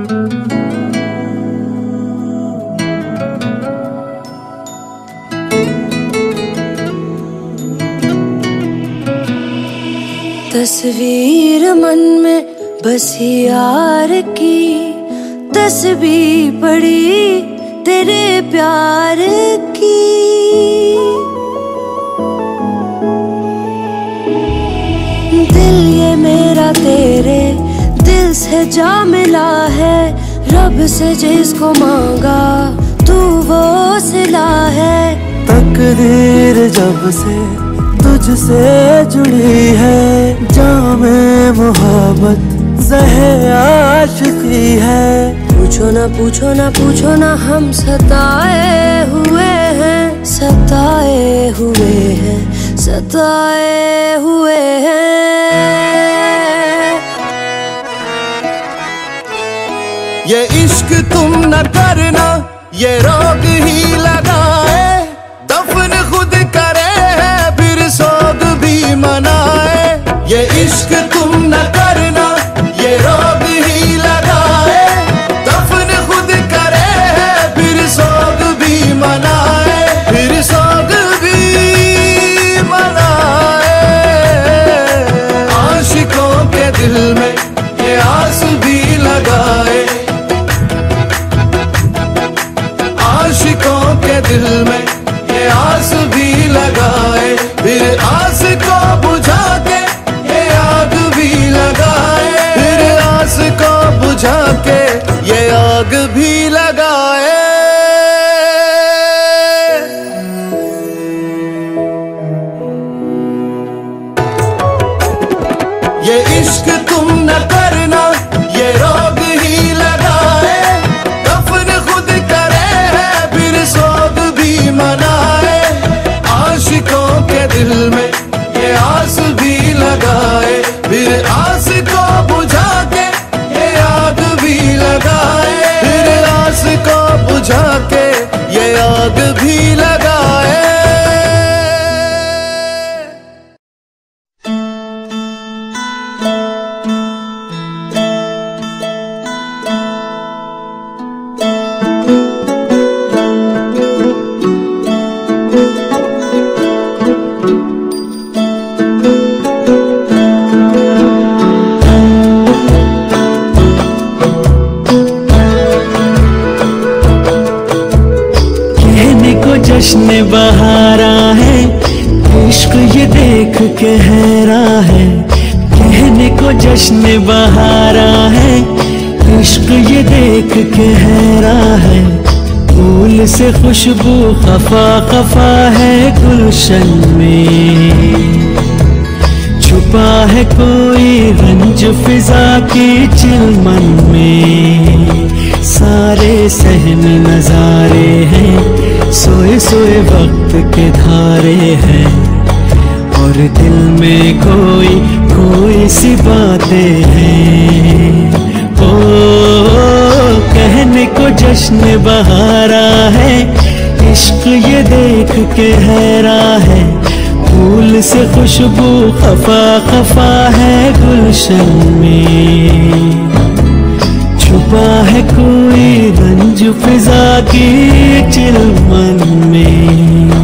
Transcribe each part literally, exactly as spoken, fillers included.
तस्वीर मन में बसी यार की, तस्बीह पड़ी तेरे प्यार की। दिल ये मेरा तेरे दिल से जा मिला है, रब से जिसको मांगा तू वो सिला है। तकदीर जब से तुझसे जुड़ी है, जामे मोहब्बत ज़हे आशिकी है। पूछो ना पूछो ना पूछो ना हम सताए हुए हैं, सताए हुए हैं, सताए हुए हैं। ये इश्क तुम न करना, ये रोग ही लगाए, दफन खुद करे है फिर सोग भी मनाए। ये इश्क तुम न करना, ये रोग ही लगाए, दफन खुद करे है फिर सोग भी मनाए, फिर सोग भी मनाए। आशिकों के दिल में ये आस भी लगाए, आशिकों के दिल में ये आस भी लगाए, फिर आस को बुझा के ये आग भी लगाए, फिर आस को बुझा के ये आग भी लगाए। ये इश्क तुम न करना, ये रोग ही लगाए, दफन खुद करे है फिर सोग भी मनाए। आशिकों के दिल में ये आस भी लगाए, फिर आस को बुझा के ये आग भी लगाए, फिर आस को बुझा के ये आग भी लगाए। जश्न बहारा है, इश्क ये देख के हैरान है। कहने को जश्न बहारा है, इश्क ये देख के हैरान है। फूल से खुशबू खफा खफा है गुलशन में, छुपा है कोई रंज फिजा की चिलमन में। सारे सहमी नजारे हैं, सोए सोए वक्त के धारे हैं, और दिल में कोई कोई सी बातें हैं। ओ कहने को जश्न बहारा है, इश्क ये देख के हैरान है। फूल से खुशबू खफा खफा है गुलशन में, छुपा है कोई रंज फिजा की चिलमन में।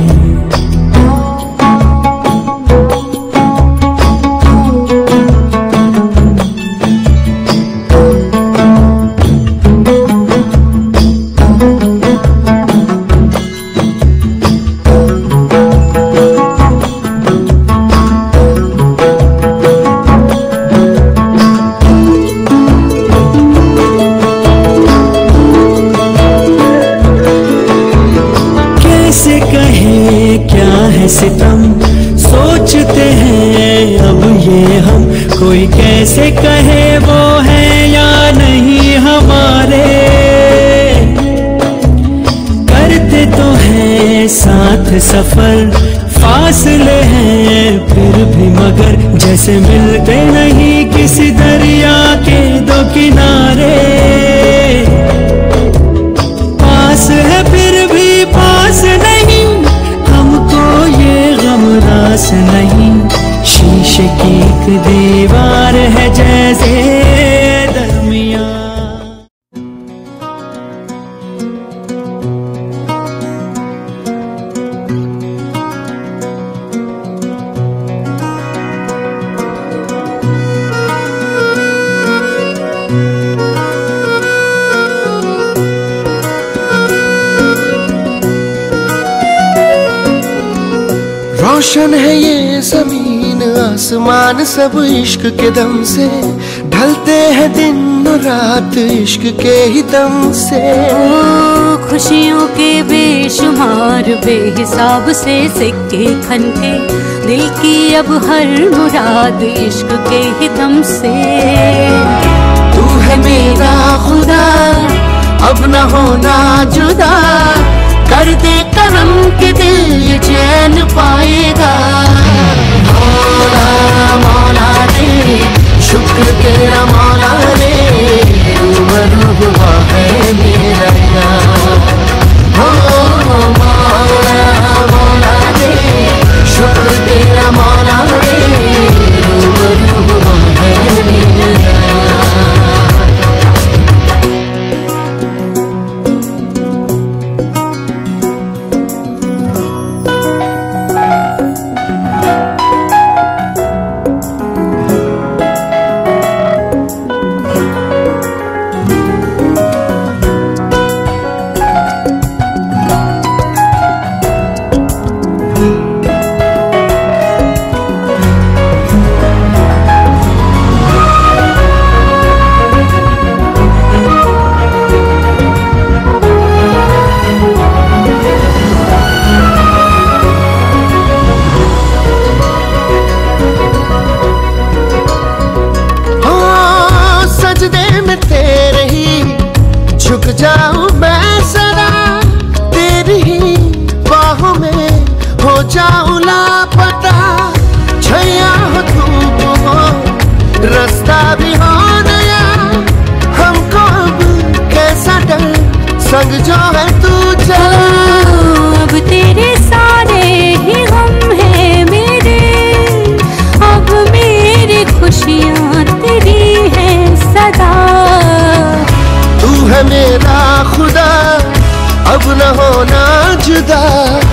सितम सोचते हैं अब ये हम, कोई कैसे कहे वो है या नहीं हमारे। करते तो हैं साथ सफर, फासले हैं फिर भी मगर, जैसे मिलते नहीं किसी दरिया के दो किनारे। पास है फिर भी पास नहीं, ये गम रास नहीं। शीशे की एक दीवार है जैसे दरमियां। रोशन है ये जमीन आसमान सब इश्क के दम से, ढलते हैं दिन और रात इश्क के ही दम से। ओ खुशियों के बेशुमार बेहिसाब से सिक्के खनके, दिल की अब हर मुराद इश्क के ही दम से। तू है मेरा खुदा अब न होना जुदा, कर दे करम के दिल ये चैन पाएगा। मौला मौला रे शुक्र तेरा मौला रे, रूबरू हुआ है मेरा यार। हो मौला मौला रे शुक्र तेरा मौला रे, रूबरू हुआ है मेरा यार। झुक जाऊं मैं सदा तेरी ही बाहों में, हो जाऊं लापता छैया हो धूप हो रास्ता भी हो नया। हमको अब कैसा डर संग जो है तू चला, अब तेरे सारे ही गम है मेरे, अब मेरी खुशियाँ तेरी है सदा। तू है मेरा खुदा अब न होना जुदा,